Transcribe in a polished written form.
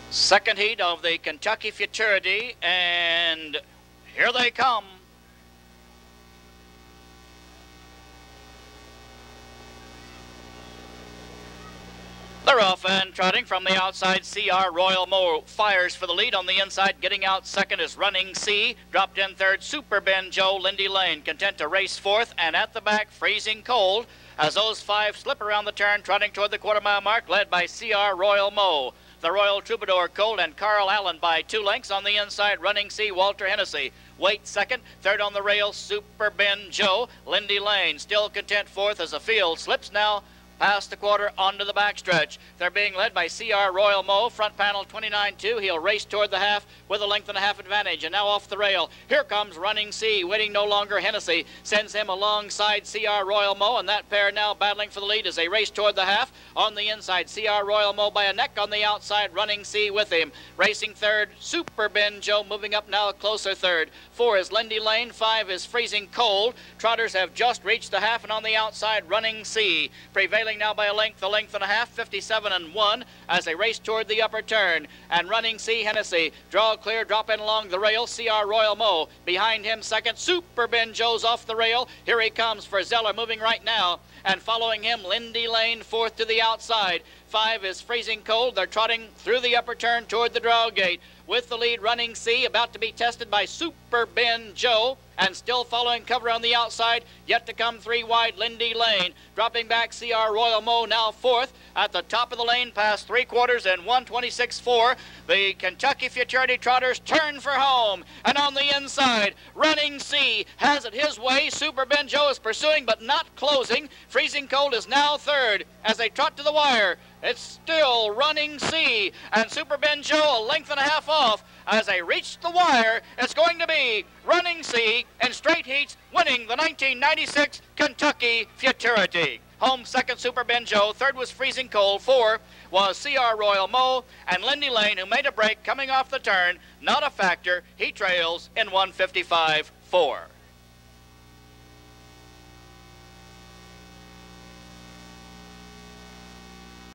Second heat of the Kentucky Futurity, and here they come. They're off and trotting from the outside. CR Royal Mo fires for the lead. On the inside, getting out second is Running C. Dropped in third, Super Ben Joe. Lindy Lane content to race fourth, and at the back, Freezing Cold, as those five slip around the turn, trotting toward the quarter-mile mark, led by CR Royal Mo. The Royal Troubadour Colt and Carl Allen by 2 lengths. On the inside, Running C, Walter Hennessy. Wait second. Third on the rail, Super Ben Joe. Lindy Lane still content fourth as the field slips now past the quarter onto the backstretch. They're being led by CR Royal Mo, front panel 29-2. He'll race toward the half with a length and a half advantage. And now off the rail, here comes Running C, waiting no longer. Hennessy sends him alongside CR Royal Mo, and that pair now battling for the lead as they race toward the half. On the inside, CR Royal Mo by a neck. On the outside, Running C with him. Racing third, Super Ben Joe, moving up now a closer third. 4 is Lindy Lane, 5 is Freezing Cold. Trotters have just reached the half, and on the outside, Running C. Prevailing now by a length and a half, 57-1, as they race toward the upper turn. And Running C, Hennessy, draw clear, drop in along the rail. CR Royal Mo behind him second. Super Ben Joe's off the rail. Here he comes for Zeller, moving right now. And following him, Lindy Lane, fourth to the outside. 5 is Freezing Cold. They're trotting through the upper turn toward the draw gate. With the lead, Running C, about to be tested by Super Ben Joe. And still following cover on the outside, yet to come 3 wide, Lindy Lane. Dropping back, CR Royal Mo now fourth. At the top of the lane, past 3/4 and 1:26.4. The Kentucky Futurity Trotters turn for home. And on the inside, Running C has it his way. Super Ben Joe is pursuing but not closing. Freezing Cold is now third as they trot to the wire. It's still Running C, and Super Ben Joe a length and a half off. As they reach the wire, it's going to be Running C in straight heats, winning the 1996 Kentucky Futurity. Home second, Super Ben Joe. Third was Freezing Cold. 4 was CR Royal Mo, and Lindy Lane, who made a break coming off the turn, not a factor. He trails in 1:55.4.